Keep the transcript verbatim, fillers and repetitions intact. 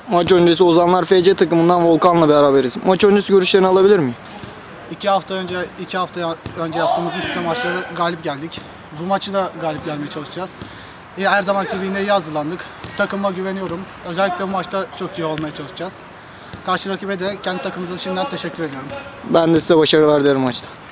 Maç öncesi Ozanlar F C takımından Volkan'la beraberiz. Maç öncesi görüşlerini alabilir miyim? İki hafta önce iki hafta önce yaptığımız üst üste maçları galip geldik. Bu maçı da galip gelmeye çalışacağız. Her zamanki gibi yine iyi hazırlandık. Takıma güveniyorum. Özellikle bu maçta çok iyi olmaya çalışacağız. Karşı rakibe de kendi takımımıza şimdiden teşekkür ediyorum. Ben de size başarılar dilerim maçta.